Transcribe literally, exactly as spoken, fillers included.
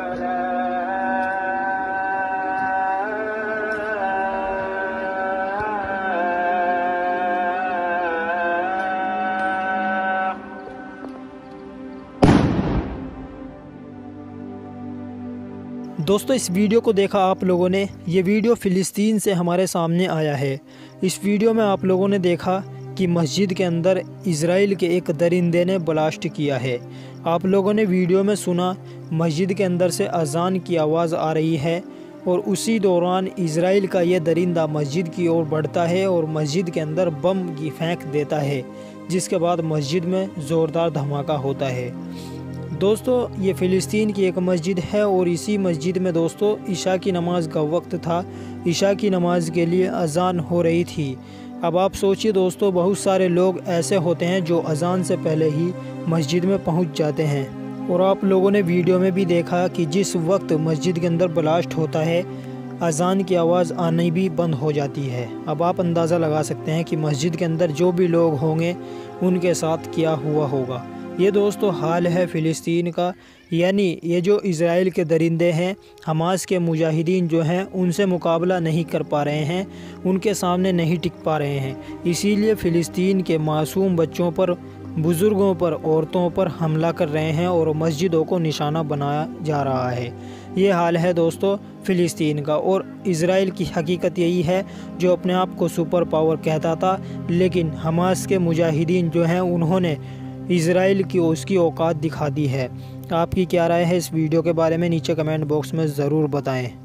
دوستو اس ویڈیو کو دیکھا آپ لوگوں نے، یہ ویڈیو فلسطین سے ہمارے سامنے آیا ہے۔ اس ویڈیو میں آپ لوگوں نے دیکھا کہ مسجد کے اندر اسرائیل کے ایک درندے نے بلاسٹ کیا ہے۔ آپ لوگوں نے ویڈیو میں سنا مسجد کے اندر سے اذان کی آواز آ رہی ہے، اور اسی دوران اسرائیل کا یہ درندہ مسجد کی اور بڑھتا ہے اور مسجد کے اندر بم کی پھینک دیتا ہے، جس کے بعد مسجد میں زوردار دھماکہ ہوتا ہے۔ دوستو یہ فلسطین کی ایک مسجد ہے، اور اسی مسجد میں دوستو عشاء کی نماز کا وقت تھا۔ عشاء کی نماز کے لیے اذان ہو رہی تھی۔ اب آپ سوچئے دوستو، بہت سارے لوگ ایسے ہوتے ہیں جو اذان سے پہلے ہی مسجد میں پہنچ جاتے ہیں، اور آپ لوگوں نے ویڈیو میں بھی دیکھا کہ جس وقت مسجد کے اندر بلاسٹ ہوتا ہے، اذان کی آواز آنی بھی بند ہو جاتی ہے۔ اب آپ اندازہ لگا سکتے ہیں کہ مسجد کے اندر جو بھی لوگ ہوں گے ان کے ساتھ کیا ہوا ہوگا۔ یہ دوستو حال ہے فلسطین کا، یعنی یہ جو اسرائیل کے درندے ہیں، حماس کے مجاہدین جو ہیں ان سے مقابلہ نہیں کر پا رہے ہیں، ان کے سامنے نہیں ٹک پا رہے ہیں، اسی لیے فلسطین کے معصوم بچوں پر، بزرگوں پر، عورتوں پر حملہ کر رہے ہیں اور مسجدوں کو نشانہ بنایا جا رہا ہے۔ یہ حال ہے دوستو فلسطین کا، اور اسرائیل کی حقیقت یہی ہے جو اپنے آپ کو سپر پاور کہتا تھا، لیکن حماس کے مجاہدین جو ہیں انہوں نے اسرائیل کی اس کی اوقات دکھا دی ہے۔ آپ کی کیا رائے ہے اس ویڈیو کے بارے میں؟ نیچے کمنٹ باکس میں ضرور بتائیں۔